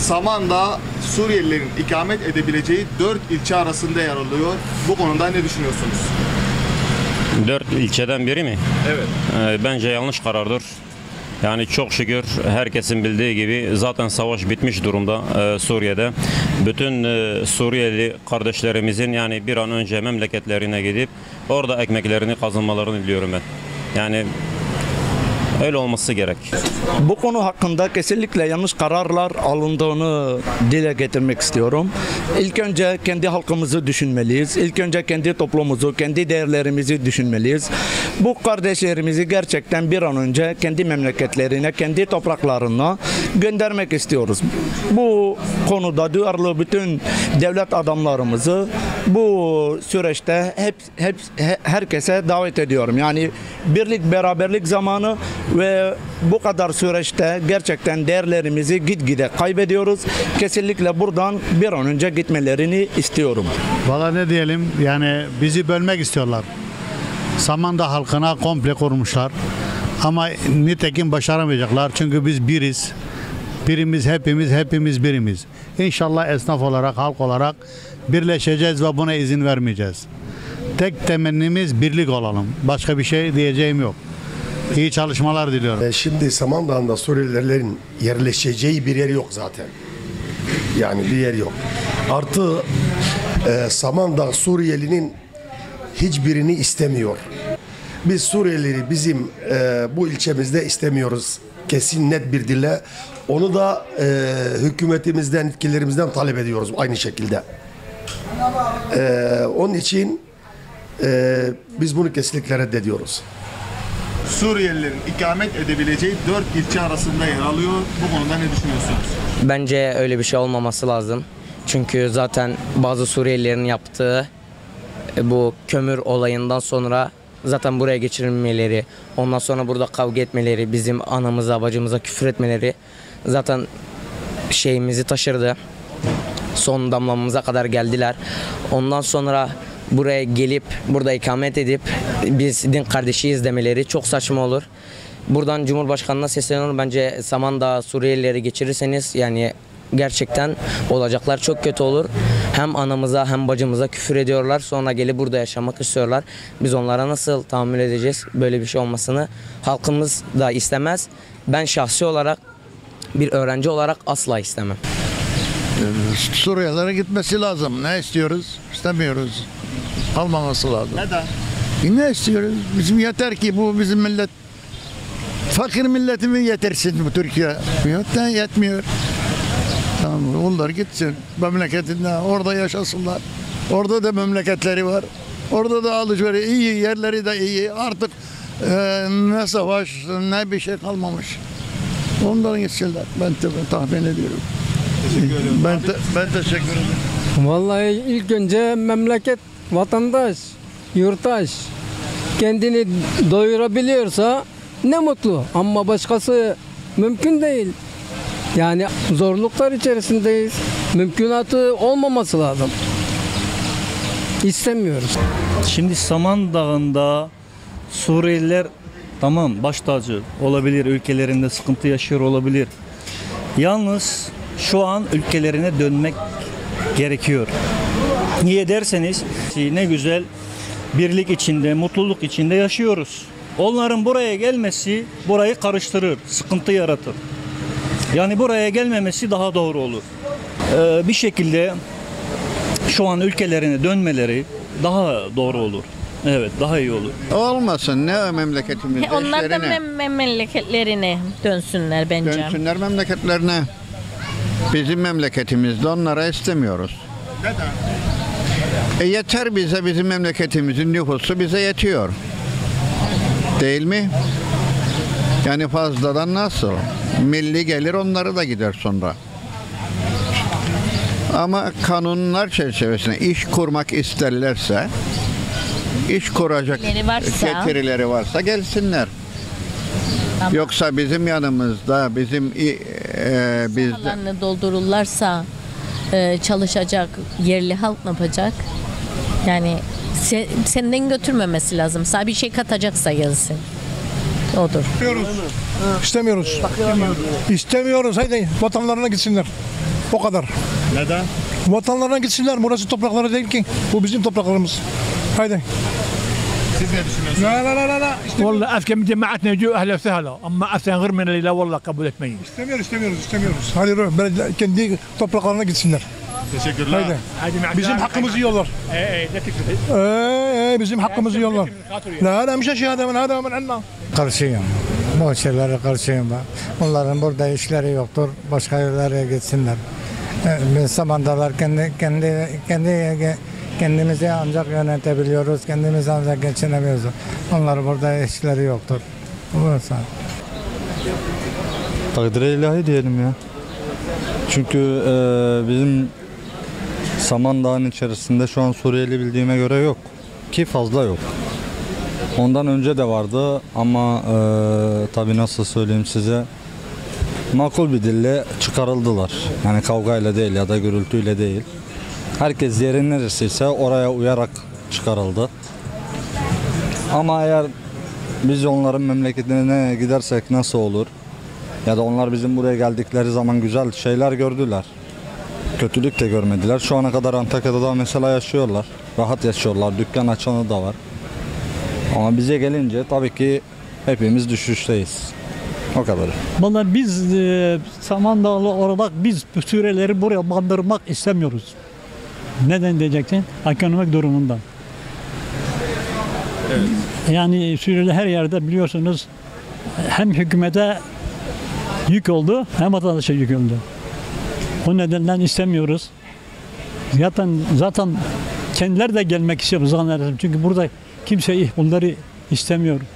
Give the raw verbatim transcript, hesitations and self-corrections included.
Samandağ Suriyelilerin ikamet edebileceği dört ilçe arasında yer alıyor. Bu konuda ne düşünüyorsunuz? Dört ilçeden biri mi? Evet. Ee, bence yanlış karardır. Yani çok şükür herkesin bildiği gibi zaten savaş bitmiş durumda e, Suriye'de. Bütün e, Suriyeli kardeşlerimizin yani bir an önce memleketlerine gidip orada ekmeklerini kazanmalarını diliyorum ben. Yani öyle olması gerek. Bu konu hakkında kesinlikle yanlış kararlar alındığını dile getirmek istiyorum. İlk önce kendi halkımızı düşünmeliyiz. İlk önce kendi toplumumuzu, kendi değerlerimizi düşünmeliyiz. Bu kardeşlerimizi gerçekten bir an önce kendi memleketlerine, kendi topraklarına göndermek istiyoruz. Bu konuda duyarlı bütün devlet adamlarımızı bu süreçte hep, hep herkese davet ediyorum. Yani birlik, beraberlik zamanı ve bu kadar süreçte gerçekten değerlerimizi gitgide kaybediyoruz. Kesinlikle buradan bir an önce gitmelerini istiyorum. Valla ne diyelim, yani bizi bölmek istiyorlar. Samandağ halkına komple kurmuşlar. Ama nitekim başaramayacaklar çünkü biz biriz. Birimiz, hepimiz, hepimiz birimiz. İnşallah esnaf olarak, halk olarak birleşeceğiz ve buna izin vermeyeceğiz. Tek temennimiz birlik olalım. Başka bir şey diyeceğim yok. İyi çalışmalar diliyorum. Şimdi Samandağ'da Suriyelilerin yerleşeceği bir yer yok zaten. Yani bir yer yok. Artı e, Samandağ Suriyelinin hiçbirini istemiyor. Biz Suriyelileri bizim e, bu ilçemizde istemiyoruz. Kesin net bir dille. Onu da e, hükümetimizden, yetkililerimizden talep ediyoruz aynı şekilde. E, onun için e, biz bunu kesinlikle reddediyoruz. Suriyelilerin ikamet edebileceği dört ilçe arasında yer alıyor. Bu konuda ne düşünüyorsunuz? Bence öyle bir şey olmaması lazım. Çünkü zaten bazı Suriyelilerin yaptığı bu kömür olayından sonra zaten buraya geçirilmeleri, ondan sonra burada kavga etmeleri, bizim anamıza, bacımıza küfür etmeleri zaten şeyimizi taşırdı. Son damlamamıza kadar geldiler. Ondan sonra buraya gelip, burada ikamet edip biz din kardeşiyiz demeleri çok saçma olur. Buradan Cumhurbaşkanı'na sesleniyorum. Bence Samandağ Suriyelileri geçirirseniz yani gerçekten olacaklar çok kötü olur. Hem anamıza hem bacımıza küfür ediyorlar. Sonra gelip burada yaşamak istiyorlar. Biz onlara nasıl tahammül edeceğiz böyle bir şey olmasını? Halkımız da istemez. Ben şahsi olarak bir öğrenci olarak asla istemem. Suriyelilere gitmesi lazım. Ne istiyoruz? İstemiyoruz. Almaması lazım. Neden? Ne istiyoruz? Bizim yeter ki bu bizim millet fakir milletimi yetersin bu Türkiye. Yoktan yetmiyor. Tamam, onlar gitsin memleketinde, orada yaşasınlar. Orada da memleketleri var. Orada da alışveriş iyi, yerleri de iyi. Artık e, ne savaş, ne bir şey kalmamış. Onların gitsinler. Ben de tahmin ediyorum. Teşekkür ederim. Ben, te, ben teşekkür ederim. Vallahi ilk önce memleket, vatandaş, yurttaş kendini doyurabiliyorsa ne mutlu. Ama başkası mümkün değil. Yani zorluklar içerisindeyiz. Mümkünatı olmaması lazım. İstemiyoruz. Şimdi Samandağ'ında Suriyeliler tamam baş tacı olabilir, ülkelerinde sıkıntı yaşıyor olabilir. Yalnız şu an ülkelerine dönmek gerekiyor. Niye derseniz ne güzel birlik içinde, mutluluk içinde yaşıyoruz. Onların buraya gelmesi burayı karıştırır, sıkıntı yaratır. Yani buraya gelmemesi daha doğru olur. Ee, bir şekilde şu an ülkelerine dönmeleri daha doğru olur. Evet, daha iyi olur. Olmasın, ne memleketimizde Onlar da işlerine. mem memleketlerine dönsünler bence. Dönsünler memleketlerine. Bizim memleketimizde onlara istemiyoruz. Neden? E yeter bize, bizim memleketimizin nüfusu bize yetiyor. Değil mi? Yani fazladan nasıl? Milli gelir onları da gider sonra. Ama kanunlar çerçevesinde iş kurmak isterlerse, iş kuracak Getirileri varsa, getirileri varsa gelsinler. Tamam. Yoksa bizim yanımızda, bizim e, bizde sahalarını doldururlarsa e, çalışacak yerli halk ne yapacak? Yani se, senden götürmemesi lazım. Sana bir şey katacaksa gelsin. Odur. İstemiyoruz. İstemiyoruz. İstemiyoruz. Haydi vatanlarına gitsinler. O kadar. Neden? Vatanlarına gitsinler. Burası toprakları değil ki. Bu bizim topraklarımız. Haydi. Siz ne düşünüyorsunuz? La la la la la. والله أفكار مجمعاتنا يجوا أهلا وسهلا أما أفكار غير من لا والله قبول etmeyiz. İstemiyoruz, istemiyoruz, istemiyoruz. Hadi yürü, böyle kendi topraklarına gitsinler. Teşekkürler. Haydi. هذه Bizim hakkımızı yiyorlar. ايه لا تكذب. Ee, ee, bizim hakkımızı yiyorlar. La la مش هذا من هذا من عندنا. Karşıyım. Bu şeylere karşıyım ben. Onların burada işleri yoktur. Başka yerlere gitsinler. Ee, Biz Samandalar kendi kendi kendi kendimizi ancak yönetebiliyoruz. Kendimizi ancak geçinebiliyoruz. Onlar burada işleri yoktur. Burası. Takdire ilahi diyelim ya. Çünkü e, bizim Samandağ'ın içerisinde şu an Suriyeli bildiğime göre yok. Ki fazla yok. Ondan önce de vardı ama e, tabii nasıl söyleyeyim size, makul bir dille çıkarıldılar. Yani kavgayla değil ya da gürültüyle değil. Herkes yerin neresiyse oraya uyarak çıkarıldı. Ama eğer biz onların memleketine gidersek nasıl olur? Ya da onlar bizim buraya geldikleri zaman güzel şeyler gördüler. Kötülük de görmediler. Şu ana kadar Antakya'da da mesela yaşıyorlar. Rahat yaşıyorlar. Dükkan açanı da var. Ama bize gelince tabii ki hepimiz düşüşteyiz. O kadar. Vallahi biz e, Samandağlı olarak biz bu Suriyelileri buraya bandırmak istemiyoruz. Neden diyeceksin? Ekonomik durumundan. Evet. Yani Suriyeli her yerde biliyorsunuz hem hükümete yük oldu hem vatandaşa yük oldu. O nedenden istemiyoruz. Zaten zaten kendileri de gelmek istiyor zannederim. Çünkü burada kimse bunları istemiyor.